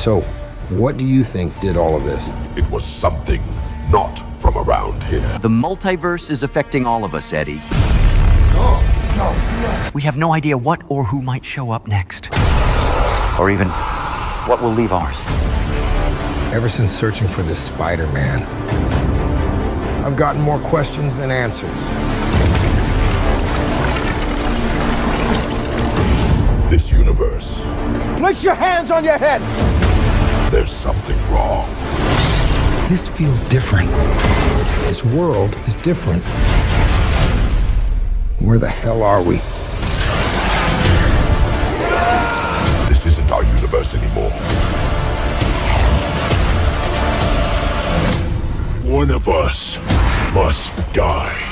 So, what do you think did all of this? It was something not from around here. The multiverse is affecting all of us, Eddie. No. We have no idea what or who might show up next. Or even what will leave ours. Ever since searching for this Spider-Man, I've gotten more questions than answers. This universe, Place your hands on your head! there's something wrong. This feels different. This world is different. Where the hell are we? This isn't our universe anymore. One of us must die.